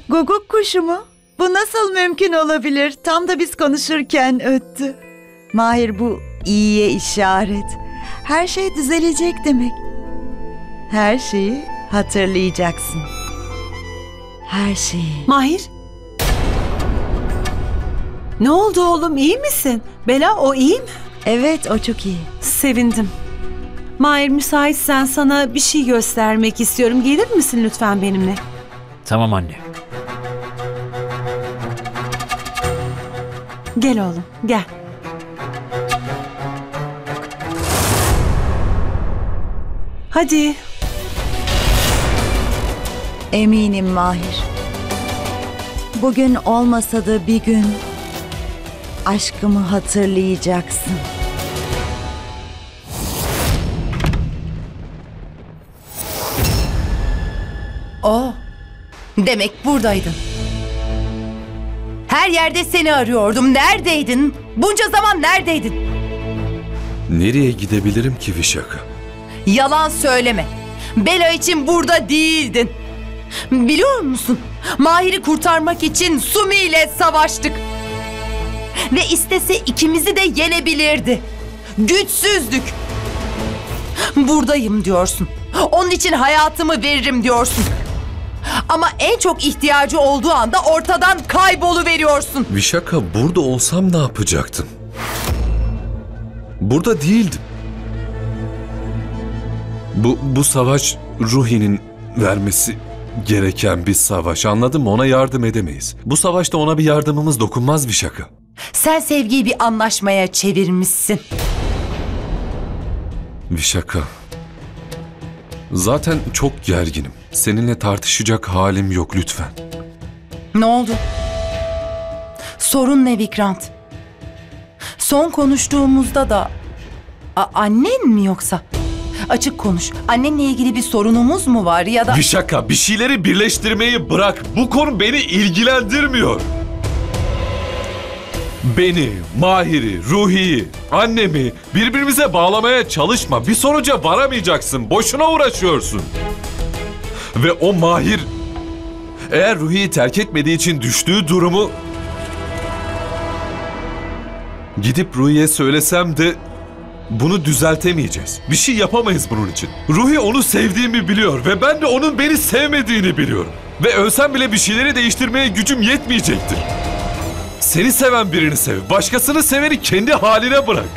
Guguk kuşu mu? Bu nasıl mümkün olabilir? Tam da biz konuşurken öttü. Mahir, bu iyiye işaret. Her şey düzelecek demek. Her şeyi hatırlayacaksın. Her şeyi. Mahir? Ne oldu oğlum, iyi misin? Bela, o iyi mi? Evet, o çok iyi. Sevindim. Mahir, müsaitsen sana bir şey göstermek istiyorum. Gelir misin lütfen benimle? Tamam anne. Gel oğlum, gel. Hadi. Eminim Mahir. Bugün olmasa da bir gün aşkımı hatırlayacaksın. Demek buradaydın. Her yerde seni arıyordum. Neredeydin? Bunca zaman neredeydin? Nereye gidebilirim ki Vişaka? Yalan söyleme. Bela için burada değildin. Biliyor musun? Mahir'i kurtarmak için Sumi ile savaştık. Ve istese ikimizi de yenebilirdi. Güçsüzdük. Buradayım diyorsun. Onun için hayatımı veririm diyorsun. Ama en çok ihtiyacı olduğu anda ortadan kayboluveriyorsun. Vişaka, burada olsam ne yapacaktın? Burada değildim. Bu savaş Ruhi'nin vermesi gereken bir savaş. Anladın mı? Ona yardım edemeyiz. Bu savaşta ona bir yardımımız dokunmaz Vişaka. Sen sevgiyi bir anlaşmaya çevirmişsin. Vişaka. Zaten çok gerginim. Seninle tartışacak halim yok, lütfen. Ne oldu? Sorun ne Vikrant? Son konuştuğumuzda da annen mi yoksa? Açık konuş. Annenle ilgili bir sorunumuz mu var ya da... Vişaka, bir şeyleri birleştirmeyi bırak. Bu konu beni ilgilendirmiyor. Beni, Mahir'i, Ruhi'yi, annemi birbirimize bağlamaya çalışma. Bir sonuca varamayacaksın. Boşuna uğraşıyorsun. Ve o Mahir, eğer Ruhi'yi terk etmediği için düştüğü durumu... Gidip Ruhi'ye söylesem de bunu düzeltemeyeceğiz. Bir şey yapamayız bunun için. Ruhi onu sevdiğimi biliyor ve ben de onun beni sevmediğini biliyorum. Ve ölsem bile bir şeyleri değiştirmeye gücüm yetmeyecektir. Seni seven birini sev. Başkasını seveni kendi haline bırak.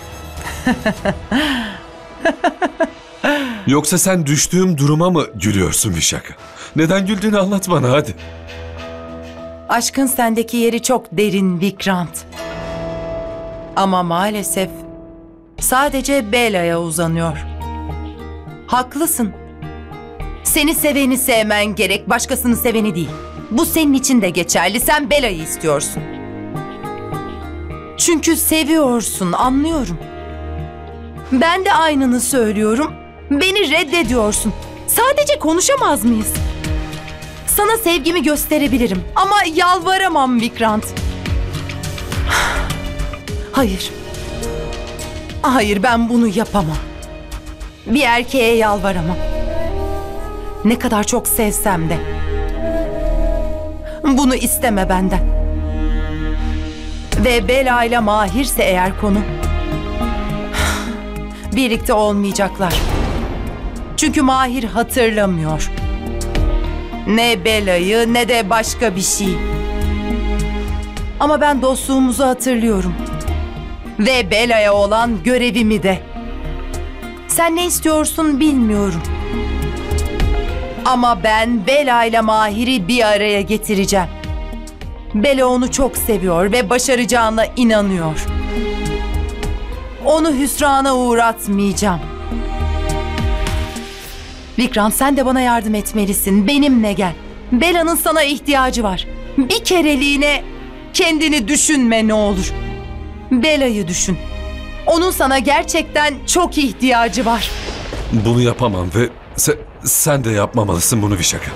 Yoksa sen düştüğüm duruma mı gülüyorsun Vişaka? Neden güldüğünü anlat bana hadi. Aşkın sendeki yeri çok derin Vikrant. Ama maalesef sadece Bela'ya uzanıyor. Haklısın. Seni seveni sevmen gerek, başkasını seveni değil. Bu senin için de geçerli. Sen Bela'yı istiyorsun. Çünkü seviyorsun, anlıyorum. Ben de aynını söylüyorum. Beni reddediyorsun. Sadece konuşamaz mıyız? Sana sevgimi gösterebilirim ama yalvaramam Vikrant. Hayır. Hayır, ben bunu yapamam. Bir erkeğe yalvaramam. Ne kadar çok sevsem de. Bunu isteme benden. Ve Bela ile Mahir'se eğer konu, birlikte olmayacaklar. Çünkü Mahir hatırlamıyor. Ne Bela'yı ne de başka bir şey. Ama ben dostluğumuzu hatırlıyorum. Ve Bela'ya olan görevimi de. Sen ne istiyorsun bilmiyorum. Ama ben Bela ile Mahir'i bir araya getireceğim. Bela onu çok seviyor ve başaracağına inanıyor. Onu hüsrana uğratmayacağım. Vikrant, sen de bana yardım etmelisin. Benimle gel. Bela'nın sana ihtiyacı var. Bir kereliğine kendini düşünme ne olur. Bela'yı düşün. Onun sana gerçekten çok ihtiyacı var. Bunu yapamam ve sen de yapmamalısın bunu Vişaka.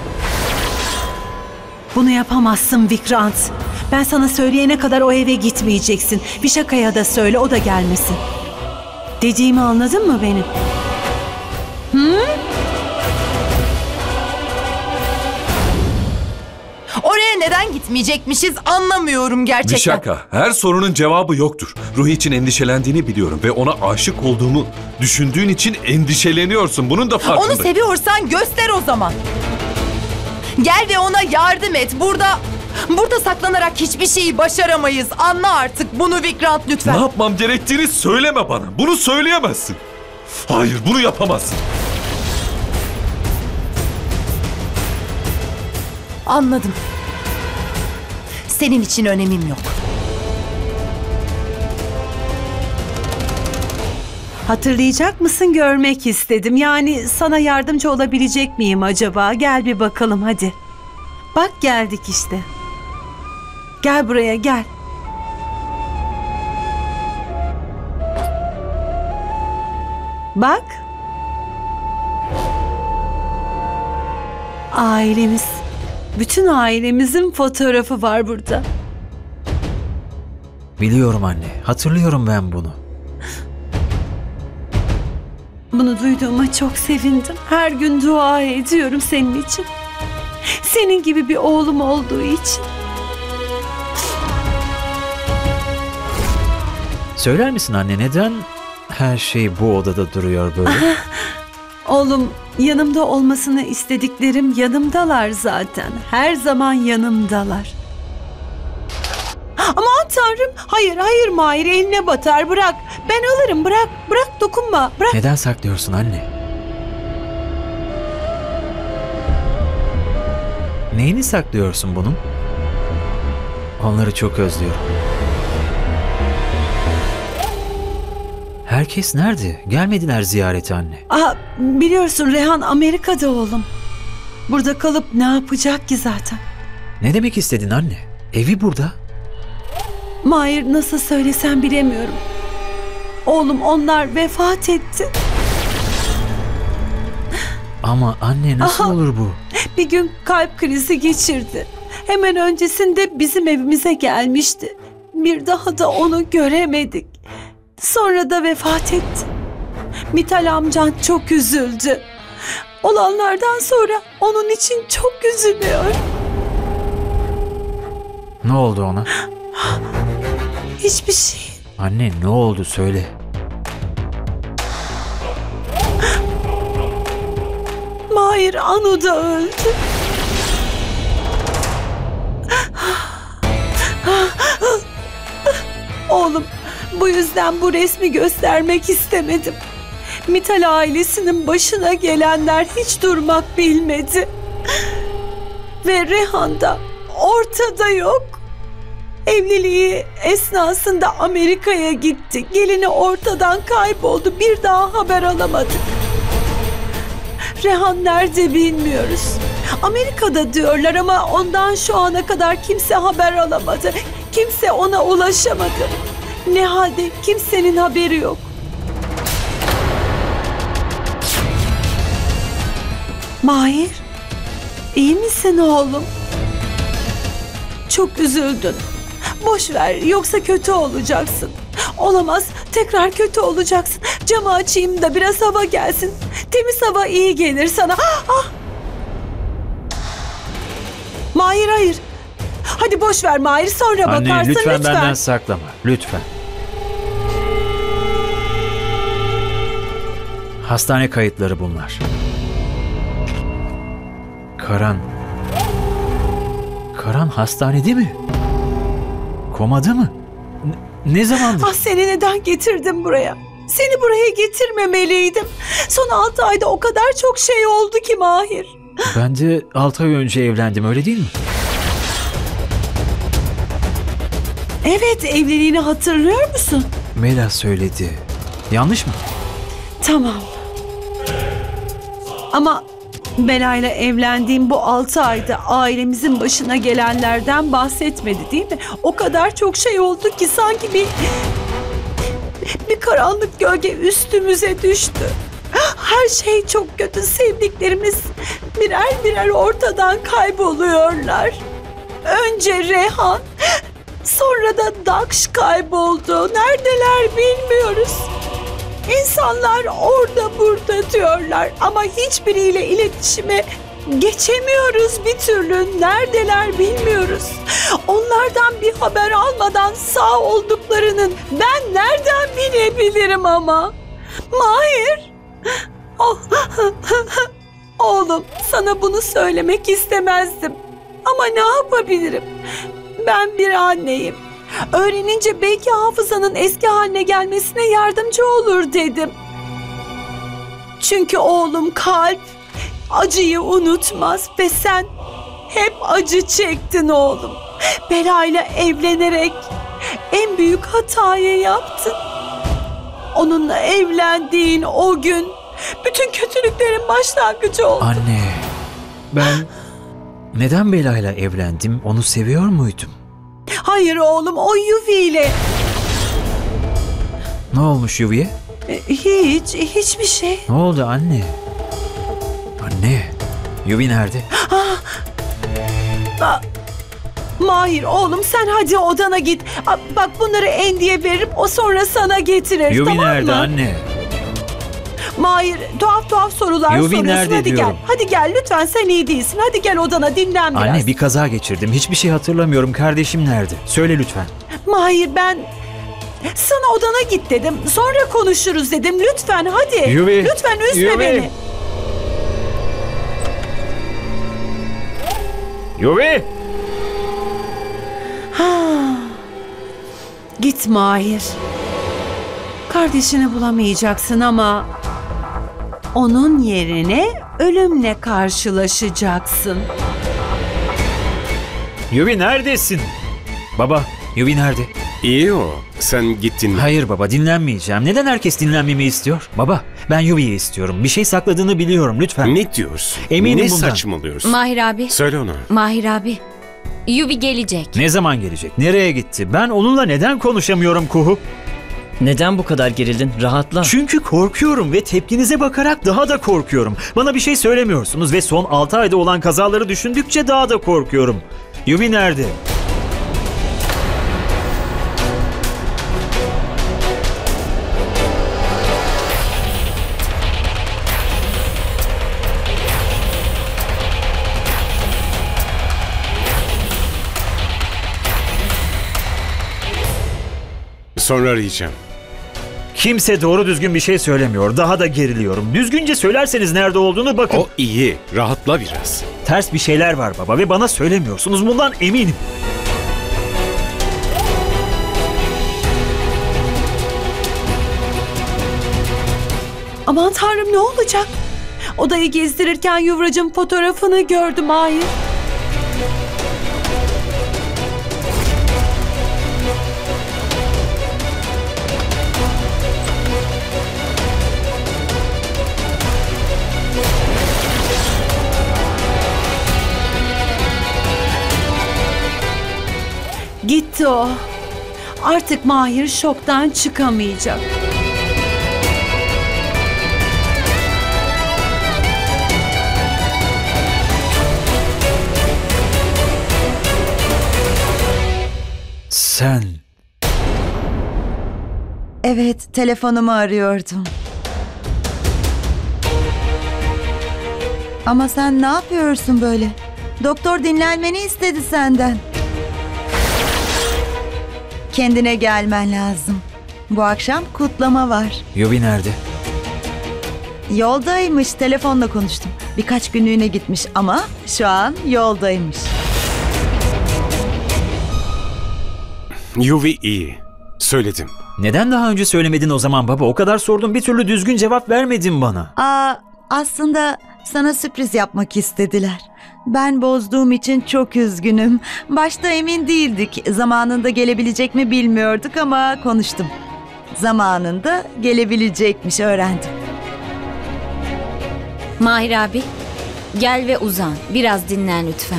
Bunu yapamazsın Vikrant. Ben sana söyleyene kadar o eve gitmeyeceksin. Vişaka'ya da söyle, o da gelmesin. Dediğimi anladın mı benim? Oraya neden gitmeyecekmişiz anlamıyorum gerçekten. Vişaka, her sorunun cevabı yoktur. Ruhi için endişelendiğini biliyorum ve ona aşık olduğumu düşündüğün için endişeleniyorsun. Bunun da farkındayım. Onu seviyorsan göster o zaman. Gel ve ona yardım et. Burada saklanarak hiçbir şeyi başaramayız. Anla artık bunu Vikrant, lütfen. Ne yapmam gerektiğini söyleme bana. Bunu söyleyemezsin. Hayır, bunu yapamazsın. Anladım. Senin için önemim yok. Hatırlayacak mısın, görmek istedim. Yani sana yardımcı olabilecek miyim acaba? Gel bir bakalım hadi. Bak geldik işte. Gel buraya, gel. Bak. Ailemiz. Bütün ailemizin fotoğrafı var burada. Biliyorum anne. Hatırlıyorum ben bunu. Bunu duyduğuma çok sevindim. Her gün dua ediyorum senin için. Senin gibi bir oğlum olduğu için. Söyler misin anne, neden her şey bu odada duruyor böyle? Oğlum, yanımda olmasını istediklerim yanımdalar zaten. Her zaman yanımdalar. Aman Tanrım. Hayır Mahir, eline batar, bırak. Ben alırım, bırak dokunma, bırak. Neden saklıyorsun anne? Neyini saklıyorsun bunun? Onları çok özlüyorum. Herkes nerede? Gelmediler ziyarete anne. Biliyorsun Rehan Amerika'da oğlum. Burada kalıp ne yapacak ki zaten? Ne demek istedin anne? Evi burada. Mahir, nasıl söylesem bilemiyorum. Oğlum, onlar vefat etti. Ama anne, nasıl olur bu? Bir gün kalp krizi geçirdi. Hemen öncesinde bizim evimize gelmişti. Bir daha da onu göremedik. Sonra da vefat etti. Mital amcan çok üzüldü. Olanlardan sonra onun için çok üzülüyor. Ne oldu ona? Hiçbir şey. Anne, ne oldu söyle. Mahir, Anu da öldü. Oğlum, bu yüzden bu resmi göstermek istemedim. Mital ailesinin başına gelenler hiç durmak bilmedi. Ve Rehan da ortada yok. Evliliği esnasında Amerika'ya gitti. Gelini ortadan kayboldu. Bir daha haber alamadık. Rehan nerede bilmiyoruz. Amerika'da diyorlar ama ondan şu ana kadar kimse haber alamadı. Kimse ona ulaşamadı. Ne halde kimsenin haberi yok. Mahir, iyi misin oğlum? Çok üzüldün. Boş ver, yoksa kötü olacaksın. Olamaz, tekrar kötü olacaksın. Camı açayım da biraz hava gelsin. Temiz hava iyi gelir sana. Mahir, hayır. Hadi boş ver Mahir, sonra Anne, bakarsın lütfen benden saklama. Lütfen. Hastane kayıtları bunlar. Karan hastanede mi? Komada mı? Ne zamandır? Seni neden getirdim buraya? Seni buraya getirmemeliydim. Son 6 ayda o kadar çok şey oldu ki Mahir. Ben de 6 ay önce evlendim, öyle değil mi? Evet, evliliğini hatırlıyor musun? Mela söyledi. Yanlış mı? Tamam. Ama Bela'yla evlendiğim bu 6 ayda ailemizin başına gelenlerden bahsetmedi değil mi? O kadar çok şey oldu ki sanki bir karanlık gölge üstümüze düştü. Her şey çok kötü. Sevdiklerimiz birer birer ortadan kayboluyorlar. Önce Rehan, sonra da Daksh kayboldu. Neredeler bilmiyoruz. İnsanlar orada burada diyorlar ama hiçbiriyle iletişime Geçemiyoruz bir türlü. Neredeler bilmiyoruz. Onlardan bir haber almadan sağ olduklarının ben nereden bilebilirim ama? Mahir. Oh. Oğlum, sana bunu söylemek istemezdim. Ama ne yapabilirim? Ben bir anneyim. Öğrenince belki hafızanın eski haline gelmesine yardımcı olur dedim. Çünkü oğlum kalp acıyı unutmaz ve sen hep acı çektin oğlum. Belayla evlenerek en büyük hatayı yaptın. Onunla evlendiğin o gün bütün kötülüklerin başlangıcı oldu. Anne, ben neden Bela'yla evlendim? Onu seviyor muydum? Hayır oğlum, o Yuvi ile. Ne olmuş Yuvi'ye? Hiçbir şey. Ne oldu anne? Anne, Yuvi nerede? Mahir oğlum, sen hadi odana git. Bak, bunları Endi'ye veririm, o sonra sana getirir, Yuvi tamam mı? nerede anne? Mahir, tuhaf sorular Yuvi soruyorsun. nerede Hadi diyorum. gel. Hadi gel lütfen, sen iyi değilsin. Hadi gel odana, dinlen biraz. Anne, bir kaza geçirdim. Hiçbir şey hatırlamıyorum. Kardeşim nerede? Söyle lütfen. Mahir, ben sana odana git dedim. Sonra konuşuruz dedim. Lütfen hadi. Yuvi. Lütfen üzme Yuvi. beni. Yuvi! Git Mahir. Kardeşini bulamayacaksın ama onun yerine ölümle karşılaşacaksın. Yuvi neredesin? Baba, Yuvi nerede? İyi o. Sen gittin. Hayır baba, dinlenmeyeceğim. Neden herkes dinlenmemi istiyor? Baba, ben Yuvi'yi istiyorum. Bir şey sakladığını biliyorum, lütfen. Ne diyorsun? Eminim ne bundan. saçmalıyorsun? Mahir abi, Söyle ona. Mahir abi. Yuvi gelecek. Ne zaman gelecek? Nereye gitti? Ben onunla neden konuşamıyorum Kuhu? Neden bu kadar gerildin? Rahatla. Çünkü korkuyorum ve tepkinize bakarak daha da korkuyorum. Bana bir şey söylemiyorsunuz ve son 6 ayda olan kazaları düşündükçe daha da korkuyorum. Yuvi nerede? Sonra arayacağım. Kimse doğru düzgün bir şey söylemiyor. Daha da geriliyorum. Düzgünce söylerseniz nerede olduğunu bakın. O iyi. Rahatla biraz. Ters bir şeyler var baba ve bana söylemiyorsunuz. Bundan eminim. Aman Tanrım, ne olacak? Odayı gezdirirken Yuvrac'ın fotoğrafını gördüm Mahir. Gitti o. Artık Mahir şoktan çıkamayacak. Sen... Evet, telefonumu arıyordum. Ama sen ne yapıyorsun böyle? Doktor dinlenmeni istedi senden. Kendine gelmen lazım. Bu akşam kutlama var. Yuvi nerede? Yoldaymış, telefonla konuştum. Birkaç günlüğüne gitmiş ama şu an yoldaymış. Yuvi iyi. Söyledim. Neden daha önce söylemedin o zaman baba? O kadar sordum, bir türlü düzgün cevap vermedin bana. Aslında sana sürpriz yapmak istediler. Ben bozduğum için çok üzgünüm. Başta emin değildik. Zamanında gelebilecek mi bilmiyorduk ama konuştum. Zamanında gelebilecekmiş, öğrendim. Mahir abi, gel ve uzan. Biraz dinlen lütfen.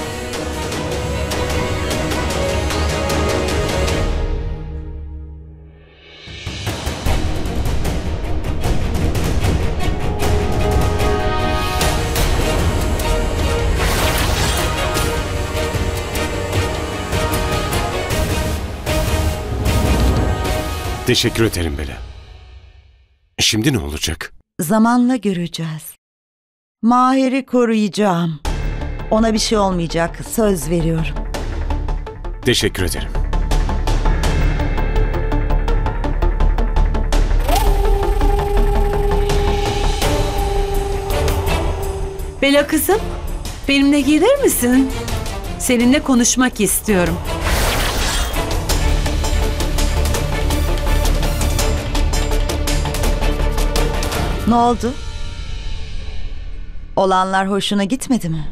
Teşekkür ederim Bela. Şimdi ne olacak? Zamanla göreceğiz. Mahir'i koruyacağım. Ona bir şey olmayacak, söz veriyorum. Teşekkür ederim. Bela kızım, benimle gelir misin? Seninle konuşmak istiyorum. Ne oldu? Olanlar hoşuna gitmedi mi?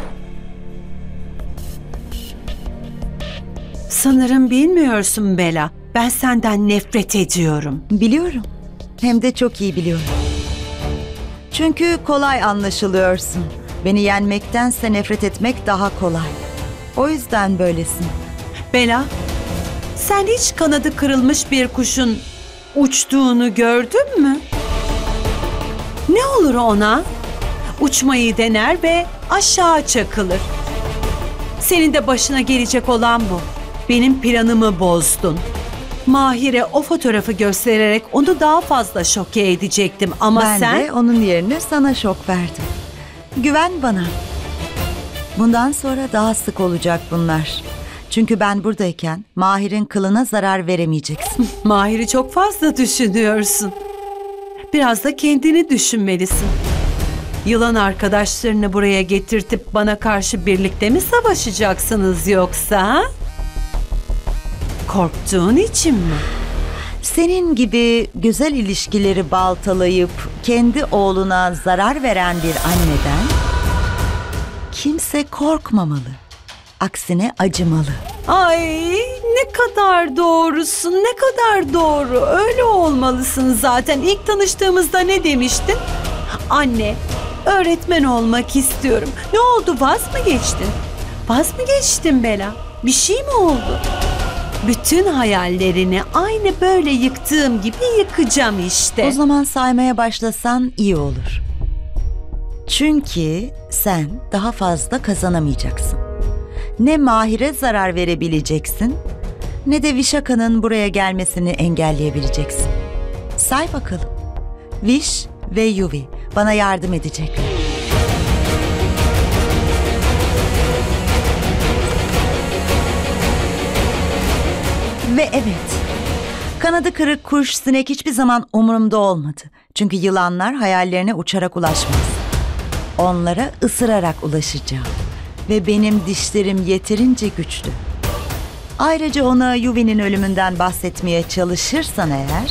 Sanırım bilmiyorsun Bela. Ben senden nefret ediyorum. Biliyorum. Hem de çok iyi biliyorum. Çünkü kolay anlaşılıyorsun. Beni yenmektense nefret etmek daha kolay. O yüzden böylesin. Bela, sen hiç kanadı kırılmış bir kuşun uçtuğunu gördün mü? Ne olur ona? Uçmayı dener ve aşağı çakılır. Senin de başına gelecek olan bu. Benim planımı bozdun. Mahir'e o fotoğrafı göstererek onu daha fazla şoke edecektim ama Ben sen... de onun yerine sana şok verdim. Güven bana. Bundan sonra daha sık olacak bunlar. Çünkü ben buradayken Mahir'in kılına zarar veremeyeceksin. Mahir'i çok fazla düşünüyorsun. Biraz da kendini düşünmelisin. Yılan arkadaşlarını buraya getirtip bana karşı birlikte mi savaşacaksınız yoksa? Ha? Korktuğun için mi? Senin gibi güzel ilişkileri baltalayıp kendi oğluna zarar veren bir anneden kimse korkmamalı. Aksine acımalı. Ay ne kadar doğrusun, ne kadar doğru. Öyle olmalısın zaten. İlk tanıştığımızda ne demiştin? Anne, öğretmen olmak istiyorum. Ne oldu, vaz mı geçtin? Vaz mı geçtin Bela? Bir şey mi oldu? Bütün hayallerini aynı böyle yıktığım gibi yıkacağım işte. O zaman saymaya başlasan iyi olur. Çünkü sen daha fazla kazanamayacaksın. Ne Mahir'e zarar verebileceksin, ne de Vishaka'nın buraya gelmesini engelleyebileceksin. Say bakalım. Vish ve Yuvi bana yardım edecekler. Ve evet, kanadı kırık kuş sinek hiçbir zaman umurumda olmadı. Çünkü yılanlar hayallerine uçarak ulaşmaz. Onlara ısırarak ulaşacağım. Ve benim dişlerim yeterince güçlü. Ayrıca ona Yuvi'nin ölümünden bahsetmeye çalışırsan eğer...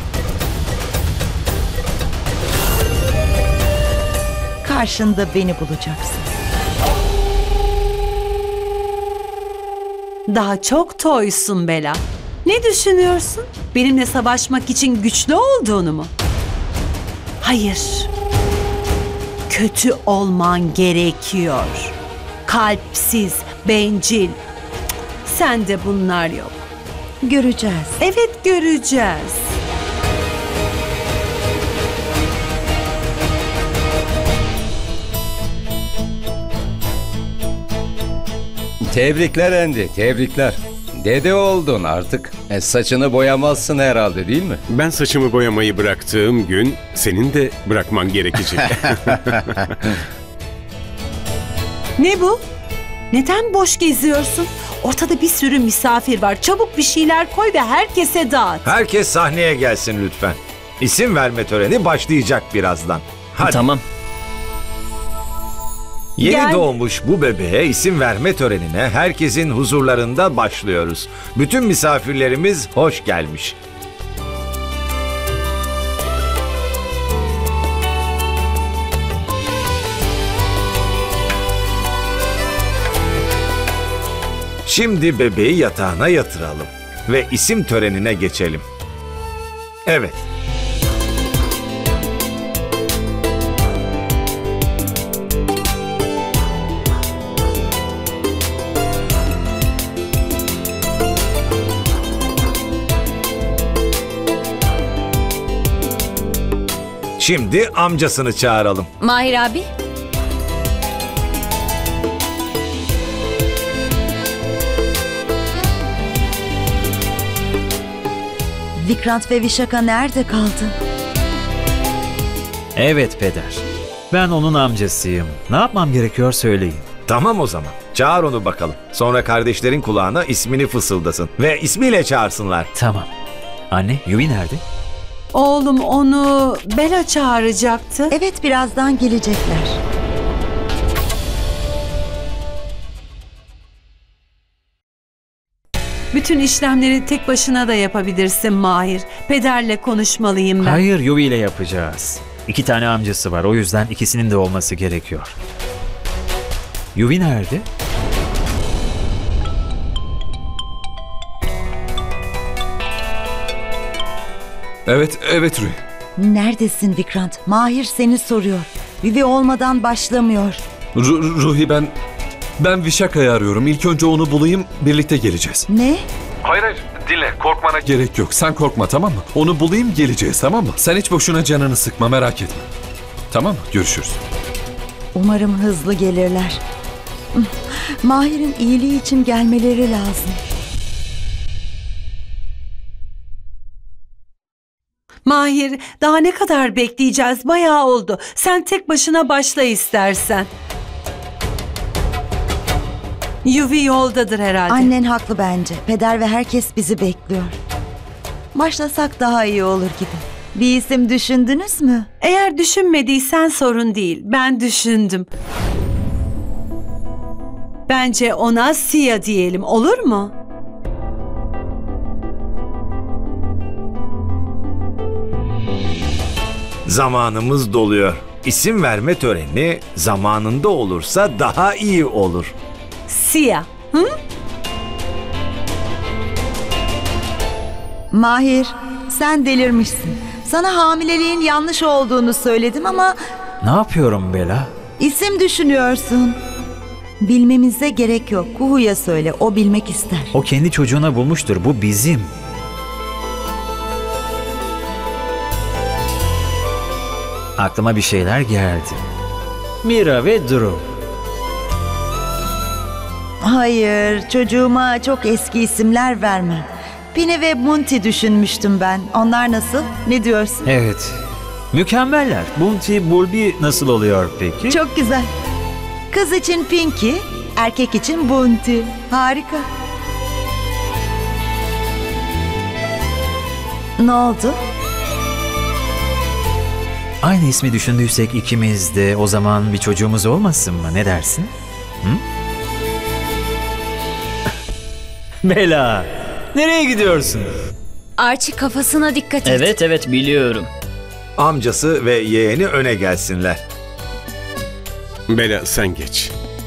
karşında beni bulacaksın. Daha çok toysun Bela. Ne düşünüyorsun? Benimle savaşmak için güçlü olduğunu mu? Hayır. Kötü olman gerekiyor. Kalpsiz, bencil. Sende bunlar yok. Göreceğiz. Evet, göreceğiz. Tebrikler Andy, tebrikler. Dede oldun artık. Saçını boyamazsın herhalde, değil mi? Ben saçımı boyamayı bıraktığım gün senin de bırakman gerekecek. Ne bu? Neden boş geziyorsun? Ortada bir sürü misafir var. Çabuk bir şeyler koy ve herkese dağıt. Herkes sahneye gelsin lütfen. İsim verme töreni başlayacak birazdan. Hadi. Tamam. Yeni doğmuş bu bebeğe isim verme törenine herkesin huzurlarında başlıyoruz. Bütün misafirlerimiz hoş gelmiş. Şimdi bebeği yatağına yatıralım ve isim törenine geçelim. Evet. Şimdi amcasını çağıralım. Mahir abi. Vikrant ve Vishaka nerede kaldı? Evet peder. Ben onun amcasıyım. Ne yapmam gerekiyor söyleyin. Tamam o zaman. Çağır onu bakalım. Sonra kardeşlerin kulağına ismini fısıldasın. Ve ismiyle çağırsınlar. Tamam. Anne, Yuvi nerede? Oğlum onu Bela çağıracaktı. Evet, birazdan gelecekler. Bütün işlemleri tek başına da yapabilirsin Mahir. Pederle konuşmalıyım ben. Hayır, Yuvi ile yapacağız. 2 tane amcası var. O yüzden ikisinin de olması gerekiyor. Yuvi nerede? Evet Ruhi. Neredesin Vikrant? Mahir seni soruyor. Vivi olmadan başlamıyor. Ruhi ben Vişaka'yı arıyorum. İlk önce onu bulayım, birlikte geleceğiz. Ne? Hayır, dinle. Korkmana gerek yok. Sen korkma, tamam mı? Onu bulayım, geleceğiz, tamam mı? Sen hiç boşuna canını sıkma, merak etme. Tamam mı? Görüşürüz. Umarım hızlı gelirler. Mahir'in iyiliği için gelmeleri lazım. Mahir, daha ne kadar bekleyeceğiz? Bayağı oldu. Sen tek başına başla istersen. Yuvi yoldadır herhalde. Annen haklı bence. Peder ve herkes bizi bekliyor. Başlasak daha iyi olur gibi. Bir isim düşündünüz mü? Eğer düşünmediysen sorun değil. Ben düşündüm. Bence ona Sia diyelim, olur mu? Zamanımız doluyor. İsim verme töreni zamanında olursa daha iyi olur. Sia. Hı? Mahir, sen delirmişsin. Sana hamileliğin yanlış olduğunu söyledim ama Ne yapıyorum Bela? isim düşünüyorsun. Bilmemize gerek yok. Kuhu'ya söyle, o bilmek ister. O kendi çocuğuna bulmuştur. Bu bizim. Aklıma bir şeyler geldi. Mira ve Drew. Hayır, çocuğuma çok eski isimler verme. Pini ve Munti düşünmüştüm ben. Onlar nasıl? Ne diyorsun? Evet. Mükemmeller. Bunti, Bulbi nasıl oluyor peki? Çok güzel. Kız için Pinky, erkek için Bunti. Harika. Ne oldu? Aynı ismi düşündüysek ikimiz de o zaman bir çocuğumuz olmasın mı? Ne dersin? Hı? Bela, nereye gidiyorsun? Archie, kafasına dikkat et. Evet biliyorum. Amcası ve yeğeni öne gelsinler. Bela sen geç.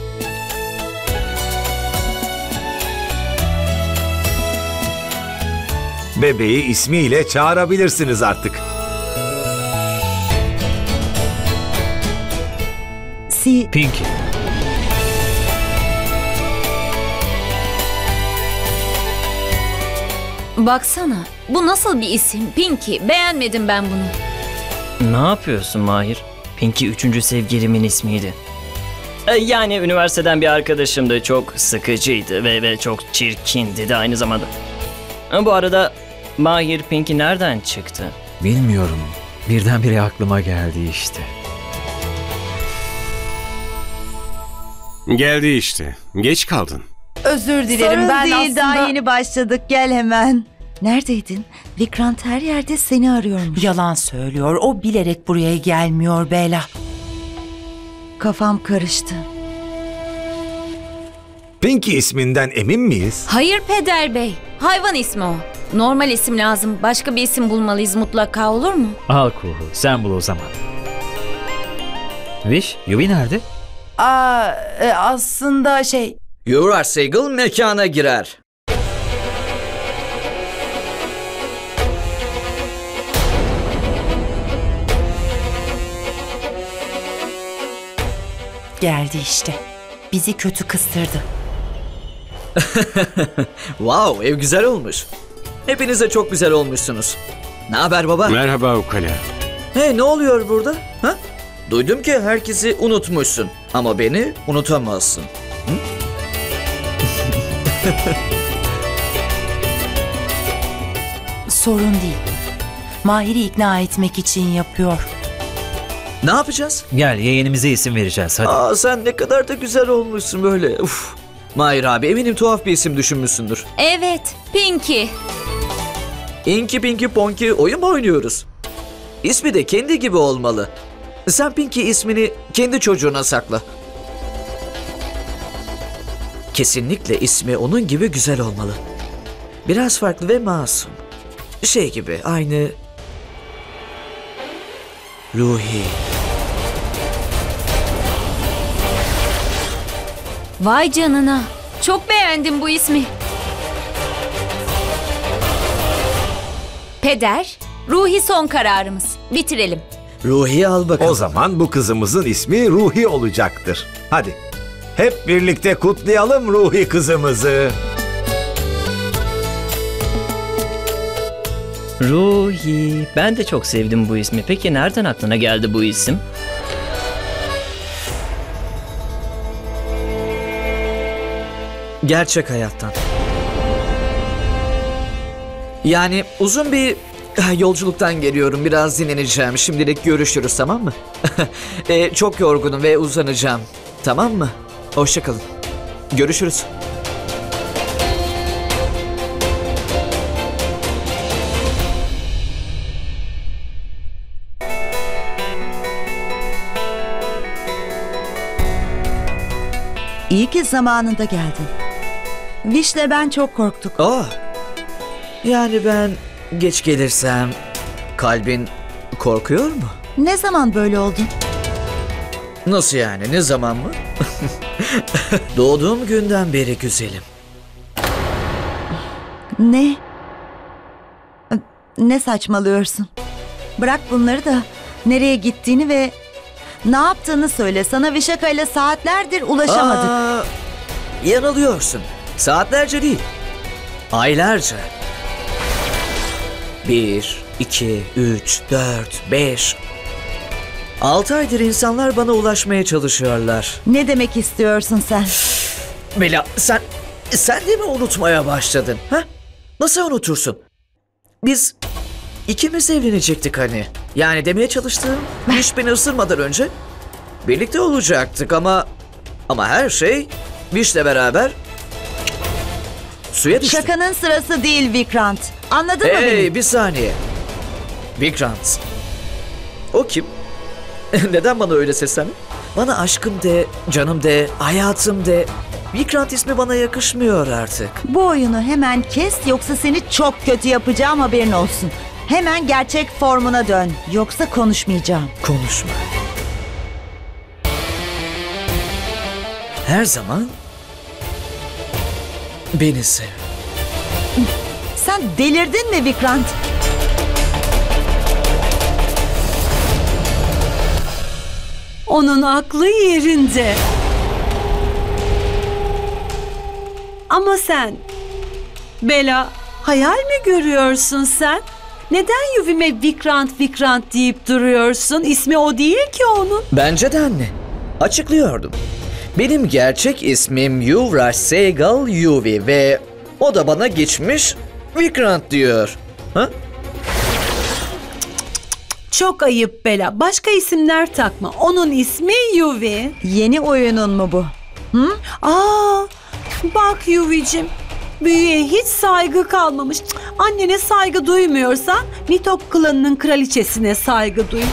Bebeği ismiyle çağırabilirsiniz artık. Pinky. Baksana, bu nasıl bir isim? Pinky, beğenmedim ben bunu. Ne yapıyorsun Mahir? Pinky 3. sevgilimin ismiydi. Yani üniversiteden bir arkadaşımdı. Çok sıkıcıydı ve çok çirkindi de aynı zamanda. Bu arada Mahir, Pinky nereden çıktı? Bilmiyorum. Birdenbire aklıma geldi işte. Geldi işte. Geç kaldın. Özür dilerim, Sorun ben değil, aslında... daha yeni başladık. Gel hemen. Neredeydin? Vikrant her yerde seni arıyormuş. Yalan söylüyor. O bilerek buraya gelmiyor Bela. Kafam karıştı. Pinky isminden emin miyiz? Hayır Peder Bey, hayvan ismi o. Normal isim lazım. Başka bir isim bulmalıyız mutlaka, olur mu? Al Kuhu, sen bul o zaman. Viş, Yuvi nerede? Aslında Yuvraj Segal mekana girer. geldi işte. Bizi kötü kıstırdı. Wow, ev güzel olmuş. Hepiniz de çok güzel olmuşsunuz. Ne haber baba? Merhaba ukala. Hey, ne oluyor burada? Ha? Duydum ki herkesi unutmuşsun. Ama beni unutamazsın. Hı? Sorun değil. Mahir'i ikna etmek için yapıyor. Ne yapacağız? Gel yeğenimize isim vereceğiz hadi. Aa, sen ne kadar da güzel olmuşsun böyle. Uf. Mahir abi eminim tuhaf bir isim düşünmüşsündür. Evet, Pinky. Inky Pinky Ponky oyun mu oynuyoruz? İsmi de kendi gibi olmalı. Sen Pinky ismini kendi çocuğuna sakla. Kesinlikle ismi onun gibi güzel olmalı. Biraz farklı ve masum. Şey gibi aynı... Ruhi. Vay canına. Çok beğendim bu ismi. Peder, Ruhi son kararımız. Bitirelim. Ruhi al bakalım. O zaman bu kızımızın ismi Ruhi olacaktır. Hadi hep birlikte kutlayalım Ruhi kızımızı. Ruhi. Ben de çok sevdim bu ismi. Peki nereden aklına geldi bu isim? Gerçek hayattan. Yani uzun bir yolculuktan geliyorum. Biraz dinleneceğim. Şimdilik görüşürüz, tamam mı? Çok yorgunum ve uzanacağım. Tamam mı? Hoşça kalın. Görüşürüz. İyi ki zamanında geldin. Viş'le ben çok korktuk. Yani ben geç gelirsem kalbin korkuyor mu? Ne zaman böyle oldun? Nasıl yani? Ne zaman mı? Doğduğum günden beri güzelim. Ne? Ne saçmalıyorsun? Bırak bunları da nereye gittiğini ve ne yaptığını söyle. Sana Vişaka ile saatlerdir ulaşamadık. Yanılıyorsun. Saatlerce değil. Aylarca. 1, 2, 3, 4, 5... 6 aydır insanlar bana ulaşmaya çalışıyorlar. Ne demek istiyorsun sen? Bela, sen de mi unutmaya başladın? Ha? Nasıl unutursun? Biz ikimiz evlenecektik hani. Yani demeye çalıştığım, hiç beni ısırmadan önce birlikte olacaktık ama her şey Viş'le beraber suya düştü. Şakanın sırası değil Vikrant. Anladın mı beni? Hey, bir saniye. Vikrant. O kim? Neden bana öyle seslendin? Bana aşkım de, canım de, hayatım de. Vikrant ismi bana yakışmıyor artık. Bu oyunu hemen kes yoksa seni çok kötü yapacağım, haberin olsun. Hemen gerçek formuna dön. Yoksa konuşmayacağım. Konuşma. Her zaman beni sev. Sen delirdin mi Vikrant? Onun aklı yerinde. Ama sen, Bela, hayal mi görüyorsun sen? Neden Yuvime Vikrant deyip duruyorsun? İsmi o değil ki onun. Bence de anne. Açıklıyordum. Benim gerçek ismim Yuvraj Sehgal Yuvi ve o da bana geçmiş Vikrant diyor. Ha? Çok ayıp Bela. Başka isimler takma. Onun ismi Yuvi. Yeni oyunun mu bu? Hı? Bak Yuvi'cim. Büyüye hiç saygı kalmamış. Annene saygı duymuyorsan Nitok klanının kraliçesine saygı duy.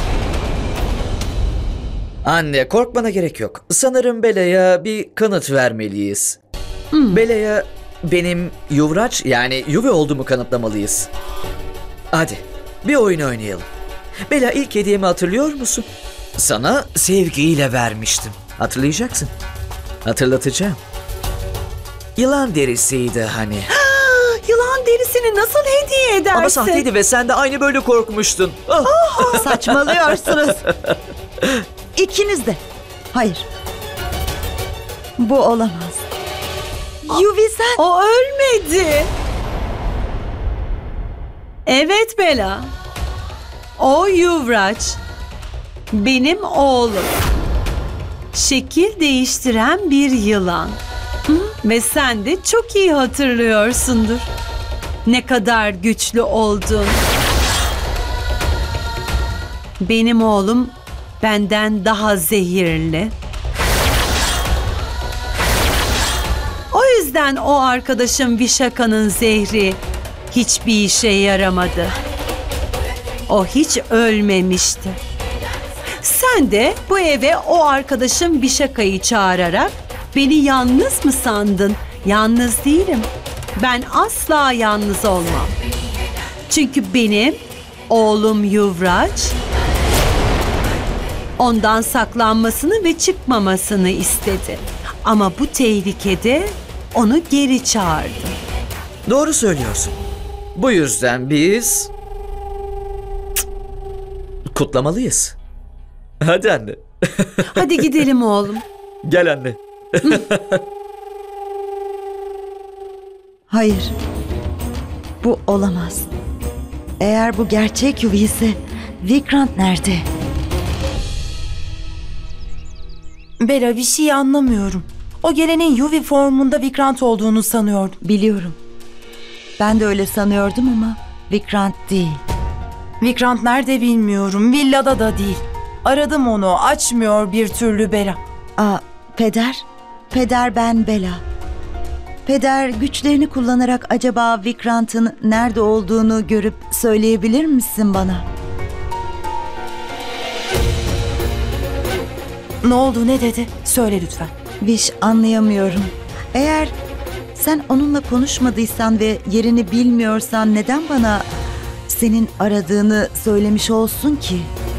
Anne, korkmana gerek yok. Sanırım Bela'ya bir kanıt vermeliyiz. Bela'ya benim Yuvraj yani Yuvi olduğumu kanıtlamalıyız. Hadi bir oyun oynayalım. Bela, ilk hediyemi hatırlıyor musun? Sana sevgiyle vermiştim. Hatırlayacaksın. Hatırlatacağım. Yılan derisiydi hani. Yılan derisini nasıl hediye edersin? Ama sahteydi ve sen de aynı böyle korkmuştun. Saçmalıyorsunuz. İkiniz de. Hayır. Bu olamaz. Yuvi sen... O ölmedi. Evet Bela. O Yuvraj. Benim oğlum. Şekil değiştiren bir yılan. Ve sen de çok iyi hatırlıyorsundur. Ne kadar güçlü oldun. Benim oğlum benden daha zehirli. O yüzden o arkadaşım Vişaka'nın zehri hiçbir işe yaramadı. O hiç ölmemişti. Sen de bu eve o arkadaşım Vişaka'yı çağırarak beni yalnız mı sandın? Yalnız değilim. Ben asla yalnız olmam. Çünkü benim oğlum Yuvraç ondan saklanmasını ve çıkmamasını istedi. Ama bu tehlikede onu geri çağırdı. Doğru söylüyorsun. Bu yüzden biz kutlamalıyız. Hadi anne. Hadi gidelim oğlum. Gel anne. Hayır. Bu olamaz. Eğer bu gerçek Yuvi ise Vikrant nerede? Bela, bir şey anlamıyorum. O gelenin Yuvi formunda Vikrant olduğunu sanıyordum. Biliyorum. Ben de öyle sanıyordum ama Vikrant değil. Vikrant nerede bilmiyorum. Villada da değil. Aradım onu. Açmıyor bir türlü Bela. Peder? Peder, ben Bela. Peder, güçlerini kullanarak acaba Vikrant'ın nerede olduğunu görüp söyleyebilir misin bana? Ne oldu, ne dedi? Söyle lütfen. Viş, anlayamıyorum. Eğer sen onunla konuşmadıysan ve yerini bilmiyorsan neden bana senin aradığını söylemiş olsun ki?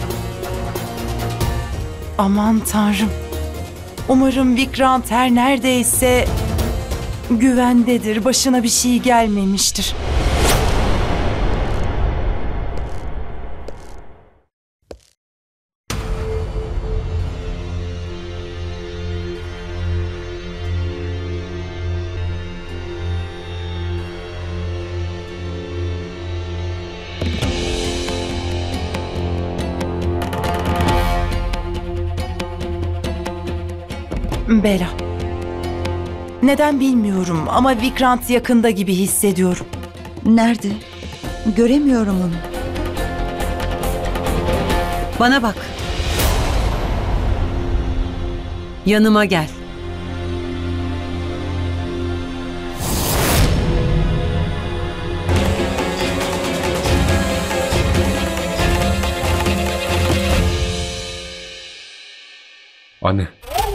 Aman Tanrım. Umarım Vikrant her neredeyse güvendedir. Başına bir şey gelmemiştir. Bela. Neden bilmiyorum ama Vikrant yakında gibi hissediyorum. Nerede? Göremiyorum onu. Bana bak. Yanıma gel. Anne.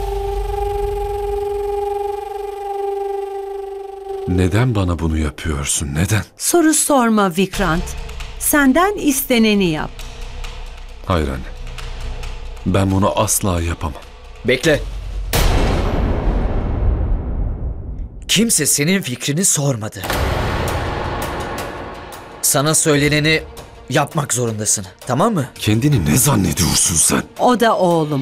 Neden bana bunu yapıyorsun? Neden? Soru sorma Vikrant. Senden isteneni yap. Hayır anne. Ben bunu asla yapamam. Bekle. Kimse senin fikrini sormadı. Sana söyleneni yapmak zorundasın. Tamam mı? Kendini ne zannediyorsun sen? O da oğlum.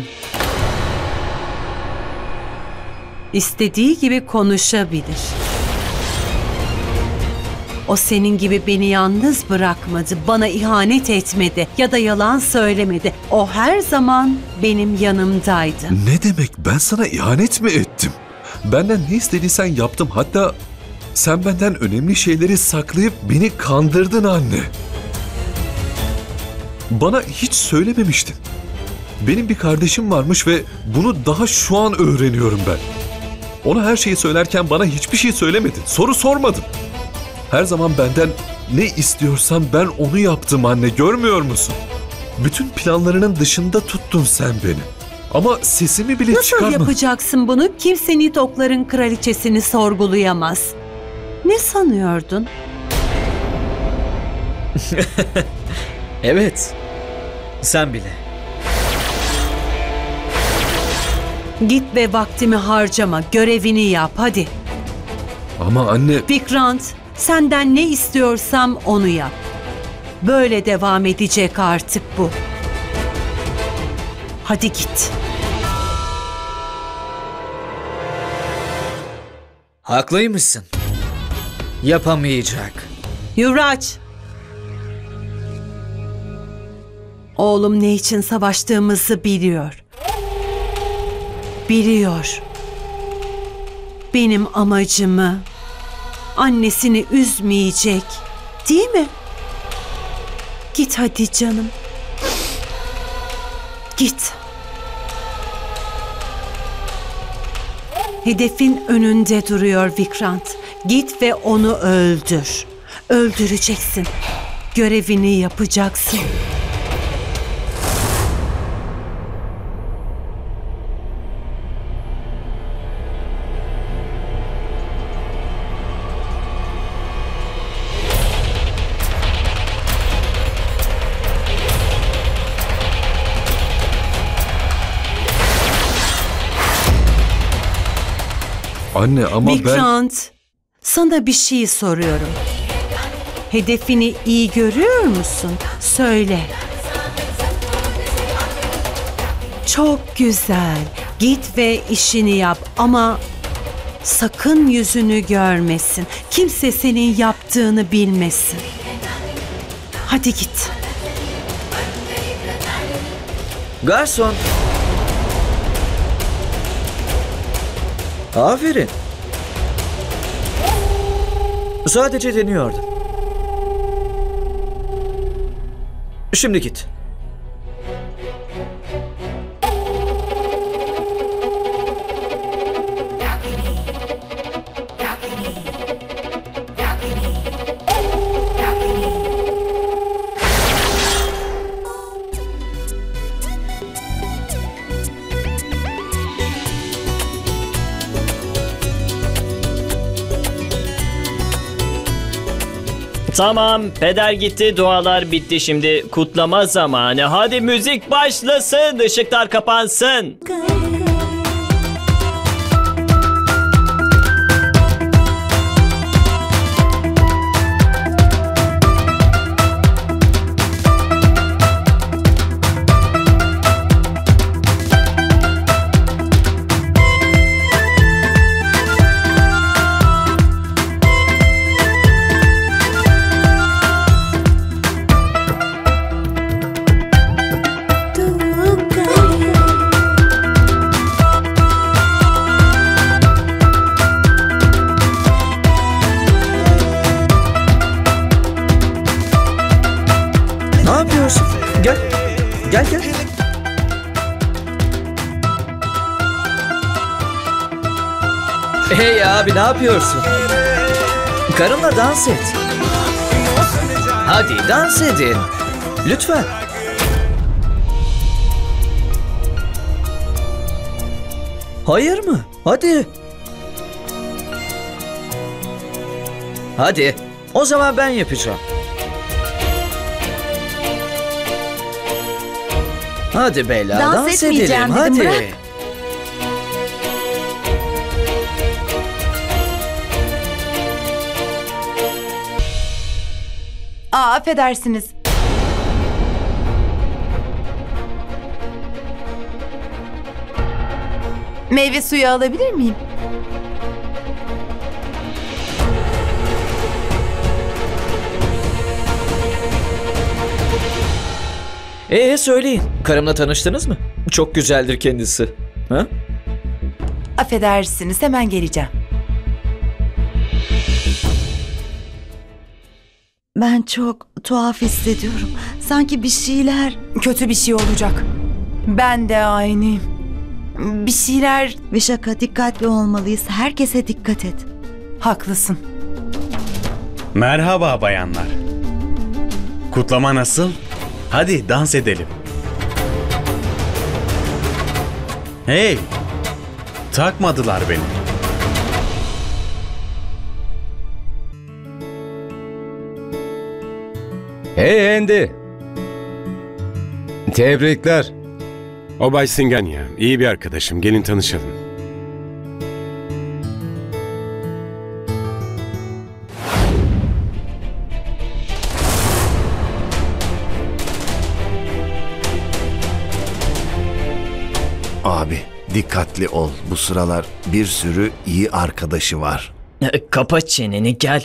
İstediği gibi konuşabilir. O senin gibi beni yalnız bırakmadı, bana ihanet etmedi ya da yalan söylemedi. O her zaman benim yanımdaydı. Ne demek? Ben sana ihanet mi ettim? Benden ne istediysen yaptım. Hatta sen benden önemli şeyleri saklayıp beni kandırdın anne. Bana hiç söylememiştin. Benim bir kardeşim varmış ve bunu daha şu an öğreniyorum ben. Ona her şeyi söylerken bana hiçbir şey söylemedin. Soru sormadın. Her zaman benden ne istiyorsan ben onu yaptım anne, görmüyor musun? Bütün planlarının dışında tuttun sen beni. Ama sesimi bile çıkarmadın. Nasıl yapacaksın bunu? Kimse Nitokların kraliçesini sorgulayamaz. Ne sanıyordun? Evet. Sen bile. Git ve vaktimi harcama. Görevini yap hadi. Ama anne... Vikrant, senden ne istiyorsam onu yap. Böyle devam edecek artık bu. Hadi git. Haklıymışsın. Yapamayacak. Yuvraç. Oğlum ne için savaştığımızı biliyor. Biliyor. Benim amacımı, annesini üzmeyecek, değil mi? Git hadi canım. Git. Hedefin önünde duruyor Vikrant. Git ve onu öldür. Öldüreceksin. Görevini yapacaksın. Anne ama Vikrant, sana bir şey soruyorum. Hedefini iyi görüyor musun? Söyle. Çok güzel. Git ve işini yap ama sakın yüzünü görmesin. Kimse senin yaptığını bilmesin. Hadi git. Garson. Aferin. Sadece deniyordum. Şimdi git. Tamam, peder gitti, dualar bitti, şimdi kutlama zamanı. Hadi müzik başlasın, ışıklar kapansın. Ne yapıyorsun? Gel. Gel gel. Hey abi ne yapıyorsun? Karımla dans et. Hadi dans edin. Lütfen. Hayır mı? Hadi. Hadi. O zaman ben yapacağım. Hadi Bella dans edelim hadi. Bırak. Affedersiniz. Meyve suyu alabilir miyim? Söyleyin. Karımla tanıştınız mı? Çok güzeldir kendisi. Ha? Affedersiniz, hemen geleceğim. Ben çok tuhaf hissediyorum. Sanki bir şeyler... Kötü bir şey olacak. Ben de aynıyım. Bir şeyler... Vişaka, dikkatli olmalıyız. Herkese dikkat et. Haklısın. Merhaba bayanlar. Kutlama nasıl? Hadi dans edelim. Hey! Takmadılar beni. Hey Andy. Tebrikler. O Bay Singanya, iyi bir arkadaşım. Gelin tanışalım. Abi dikkatli ol. Bu sıralar bir sürü iyi arkadaşı var. Kapa çeneni, gel.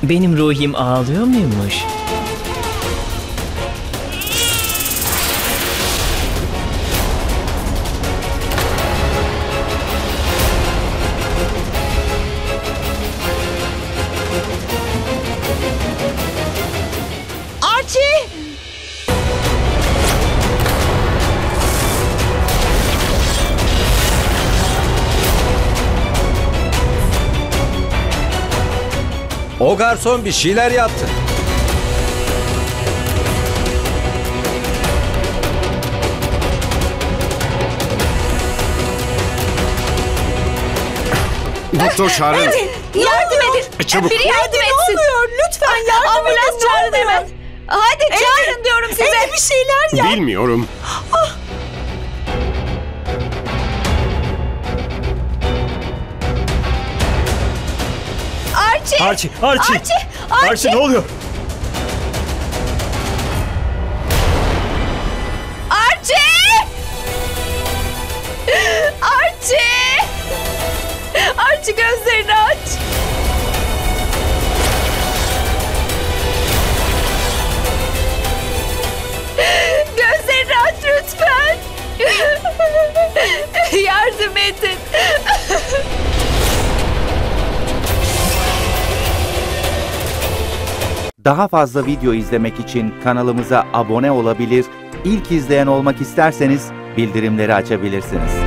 Benim ruhim ağlıyor muymuş? Archie! O garson bir şeyler yaptı. Doktor çağırın. Yardım edin. Çabuk. Biri yardım etsin. Ne oluyor? Lütfen yardım Ambulans edin. çağırın hemen. Hadi çağırın diyorum size. Bir şeyler yap. Bilmiyorum. Archie. Archie ne oluyor? Archie gözlerini aç. Gözlerini aç lütfen. Yardım edin. Daha fazla video izlemek için kanalımıza abone olabilir, ilk izleyen olmak isterseniz bildirimleri açabilirsiniz.